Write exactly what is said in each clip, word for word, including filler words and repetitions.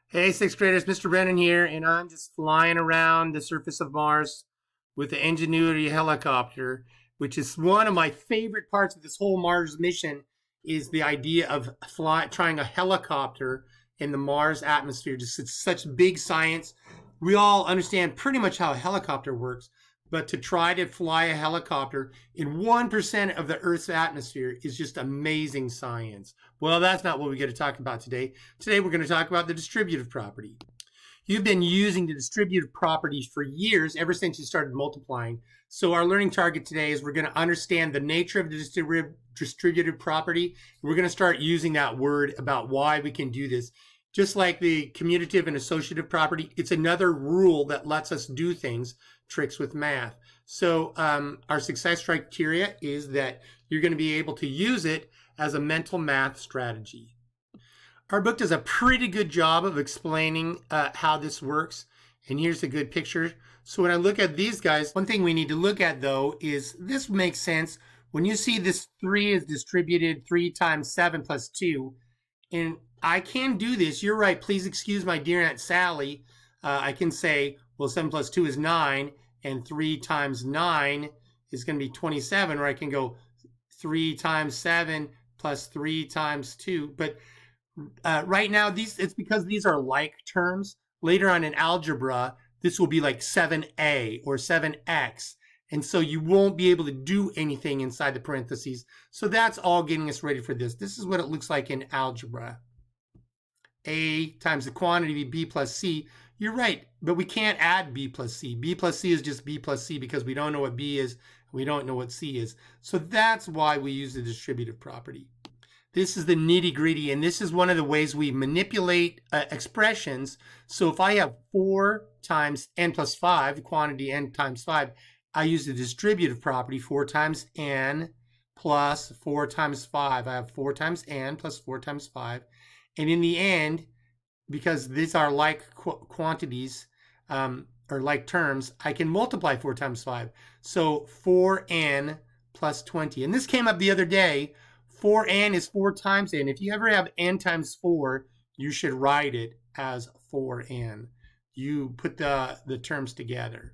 Hey, sixth graders, Mister Brennan here, and I'm just flying around the surface of Mars with the Ingenuity helicopter, which is one of my favorite parts of this whole Mars mission, is the idea of fly, trying a helicopter in the Mars atmosphere. Just it's such big science. We all understand pretty much how a helicopter works, but to try to fly a helicopter in one percent of the Earth's atmosphere is just amazing science. Well, that's not what we're going to talk about today. Today, we're going to talk about the distributive property. You've been using the distributive property for years, ever since you started multiplying. So our learning target today is we're going to understand the nature of the distributive, distributive property. We're going to start using that word about why we can do this. Just like the commutative and associative property, it's another rule that lets us do things, tricks with math. So um, our success criteria is that you're going to be able to use it as a mental math strategy. Our book does a pretty good job of explaining uh, how this works. And here's a good picture. So when I look at these guys, one thing we need to look at though is this makes sense. When you see this three is distributed three times seven plus two, and I can do this. You're right. Please excuse my dear Aunt Sally. Uh, I can say, well, seven plus two is nine, and three times nine is going to be twenty-seven, or I can go three times seven plus three times two. But uh, right now, these it's because these are like terms. Later on in algebra, this will be like seven a or seven x. And so you won't be able to do anything inside the parentheses. So that's all getting us ready for this. This is what it looks like in algebra. A times the quantity b plus c. You're right, but we can't add b plus c. B plus c is just b plus c because we don't know what b is. We don't know what c is. So that's why we use the distributive property. This is the nitty gritty, and this is one of the ways we manipulate uh, expressions. So if I have four times n plus five, the quantity n times five, I use the distributive property, four times n plus four times five. I have four times n plus four times five. And in the end, because these are like qu quantities, um, or like terms, I can multiply four times five. So four n plus twenty. And this came up the other day. four n is four times n. If you ever have n times four, you should write it as four n. You put the, the terms together.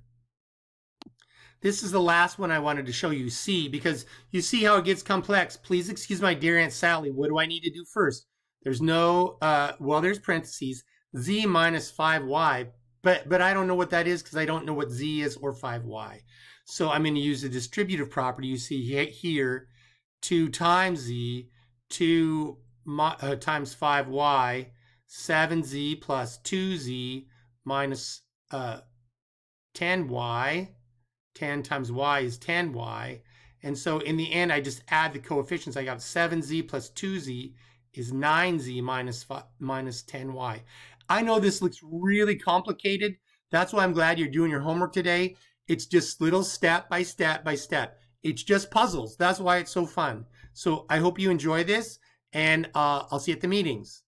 This is the last one I wanted to show you, C, because you see how it gets complex. Please excuse my dear Aunt Sally. What do I need to do first? There's no, uh, well, there's parentheses, z minus five y, but, but I don't know what that is because I don't know what z is or five y. So I'm going to use the distributive property you see here, two times z, two uh, times five y, seven z plus two z minus uh, ten y. ten times y is ten y. And so in the end, I just add the coefficients. I got seven z plus two z is nine z minus, minus ten y. I know this looks really complicated. That's why I'm glad you're doing your homework today. It's just little step by step by step. It's just puzzles. That's why it's so fun. So I hope you enjoy this, and uh, I'll see you at the meetings.